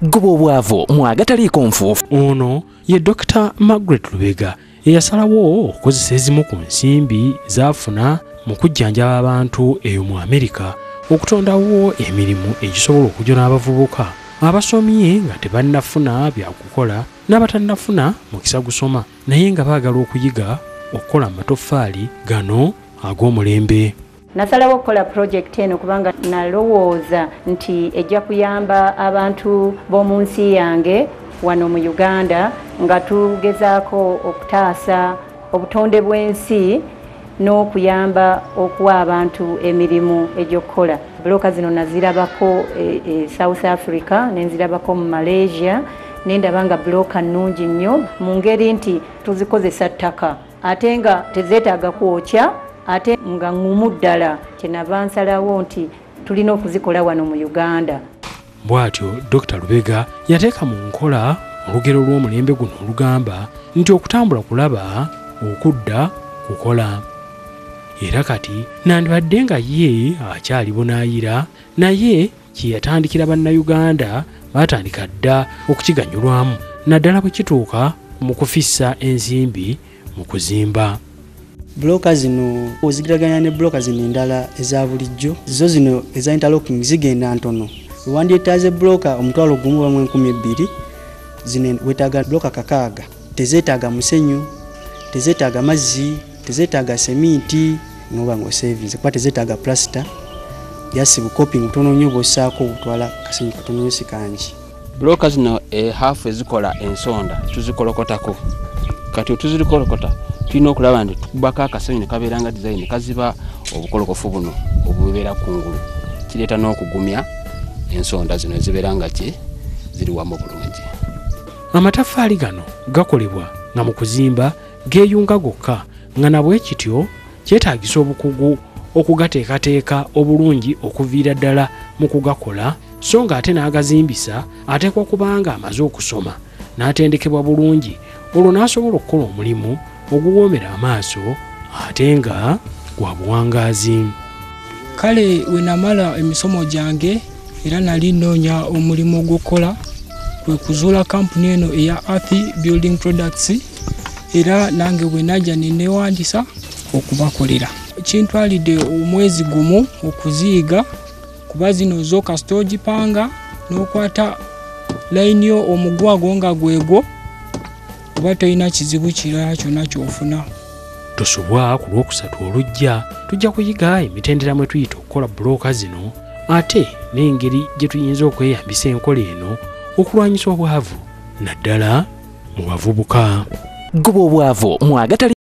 Guba obwavu mwagataliiko nfuufu. Ono ye Dr. Margaret Lubega eyasalawo okukozesa ezimu ku nsimbi zaafuna mu kujjanjaba abantu eyo mu Amerika okutondawo emirimu egisobola okujona abavubuka abasomye nga tebannafuna byakukola n'abatannafuna mukisa gusoma naye nga baagala okuyiga okukola amatoffaali gano ag'omulembe. Nasalawo okukola project eno kubanga nalowooza nti ejja kuyamba abantu b'omu nsi yange wano mu Uganda nga tugezaako okutaasa obutonde bw'ensi n'okuyamba okuwa abantu emirimu egy'okukola. Bbulooka zino nazirabako South Africa nenzirabako mu Malaysia nendaba nga bbulooka nnungi nnyo mu ngeri nti tuzikozesa ttaka ate nga tezeetaaga kwokya ate nga ngumu ddala. Kyenava nsalawo nti tulina okuzikola wano mu Uganda. Bw'atyo Dr. Lubega yateeka mu nkola olugero lw'omulembe guno olugamba nti okutambula kulaba okudda kukola. Era kati nandibadde nga ye akyali bunaayira naye kye yatandikira bannayuganda batandika dda okukiganyulwamu naddala bwe kituuka mu kufissa ensimbi mu kuzimba. Bbulooka zino ozigiraganya ne bbulooka zino endala eza bulijjo zo zino eza interlocking zigenda ntono. Wandyetaaze bbulooka omutwalo gumu bamwe 12,000 zino wetaaga bbulooka 6. Tezeetaaga musenyu, tezeetaaga mazzi, tezeetaaga seminti noba ng'osevinze kuba tezeetaaga plaster yasibu coping tono nnyo bw'ossaako otwala kasenyu katono nnyo si kangi. Bbulooka zino haafu ezikola ensonda tuzikolokotako kati otuzirikolokota tulina okulaba nti tukubako akasenyu ne kabeera nga design kaziba obukolokofu buno obubeera kungulu kireeta n'okugumya ensonda zino ezibeera nga ziri wamu bulungi. Amataffaali gano gakolebwa nga mu kuzimba geeyunga gokka nga nabwe kityo kyetaagisa obukugu okugateekateeka obulungi okuviira ddala mu kugakola so nga ate n'agazimbisa ateekwa kubanga amaze okusoma n'atendekebwa bulungi olwo n'asobola okukola omulimu oguwoomera amaaso ate nga gwa buwangaazi. Kale we namala emisomo gyange era nali nnoonya omulimu ogw'okukola kwe kuzuula kampuni eno eya Earth Building Products era nange bwe najja ne neewandisa okubakolera. Kintwalidde omwezi gumu okuziyiga kuba zino zo kasita ogipanga n'okwata layini yo omugwago nga gwegwo kuba tolina kizibu kirala kyonna ky'ofuna. Tosobwa ku Lwokusatu olujja tujja kuyiga emitendera mwe tuyita okukola bbulooka zino ate n'engeri gye tuyinza okweyambisa enkola eno okulwanyisa obwavu naddala mu bavubuka. Guba obwavu mwagatali